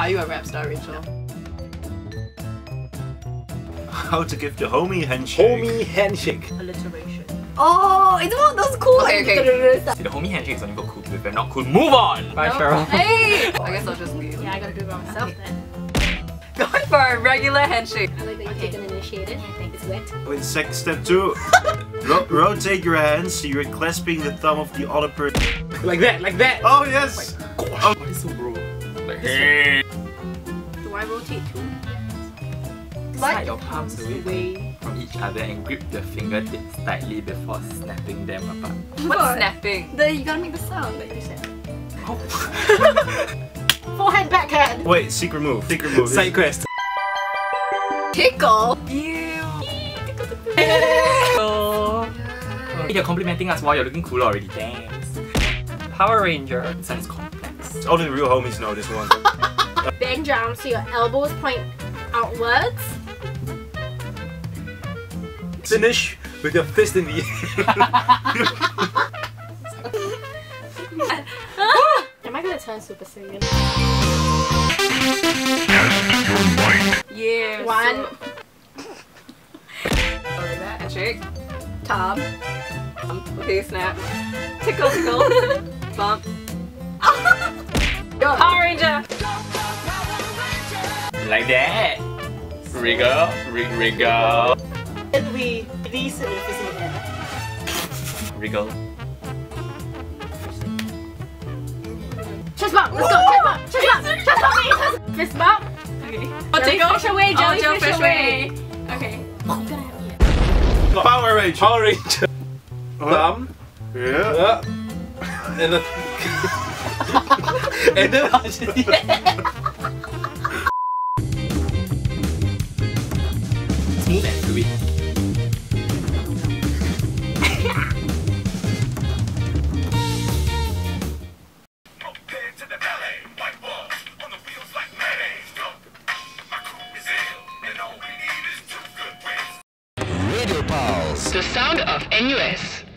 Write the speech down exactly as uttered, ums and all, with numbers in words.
Are you a rap star, Rachel? How to give the homie handshake. Homie handshake. Alliteration. Oh, it's one of those cool. Okay, okay. See, the homie handshake is only for cool people. If you're not cool, move on! Bye, No. Cheryl. Hey! I guess I'll just leave. Yeah, I gotta do it by myself Okay. then. Going for a regular handshake. I like that you Okay. take an initiative. I think it's wet. Wait, second step two. Ro rotate your hands so you're clasping the thumb of the other person. Like that, like that! Oh yes! Oh, what is so bro? Like, hey! Do I rotate too? Slide your palms away from each other and grip the fingertips tightly before snapping them apart. What's What? snapping? The, you gotta make the sound that you said. Oh. Forehand, backhand. Wait, secret move. Secret move. Side quest. Tickle. Oh. You're complimenting us while you're looking cool already. Thanks. Power Ranger. This one is complex. Only the real homies know this one. Bend your arms so your elbows point outwards. Finish with your fist in the air. Am I gonna turn Super Saiyan? Yeah. One. Over that. Handshake. Tom. Um, okay, snap. Tickle, tickle. Bump. Go. Power Ranger. Like that. Wriggle, rig, wriggle. And we release it with the air. Wriggle. Chest bump. Let's go. Chest bump. Chest bump. Chest bump. me. Fist bump. Okay. Oh, tickle. Jellyfish away. Oh, Jellyfish jellyfish away. away. Okay. Power Ranger. Power Ranger. Thumb. Yeah. Uh, and then and then smooth and fluid. RadioPulze. The sound of N U S.